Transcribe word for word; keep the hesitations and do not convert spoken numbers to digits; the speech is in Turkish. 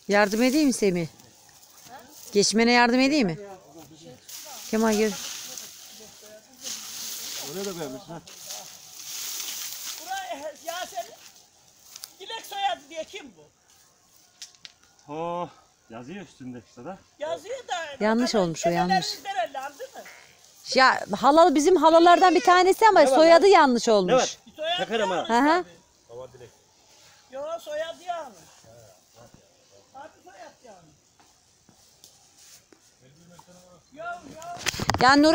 Yardım edeyim mi Semih? Geçmene yardım edeyim mi? Kemal gel. Oraya da koymuş ha. Buraya Yasemin Dilek soyadı diye kim bu? Oh, yazıyor üstünde işte da. Yazıyor da. Yanlış olmuş o, yanlış. Dedelerimizden öyle, değil mi? Ya halal bizim halalardan bir tanesi ama soyadı yanlış Ne olmuş. var? Soyadı Çakarım ha. yanlış Hı hı. tabii. Yo soyadı yanlış. Hadi soyadı yanlış. Yo yo. Ya Nur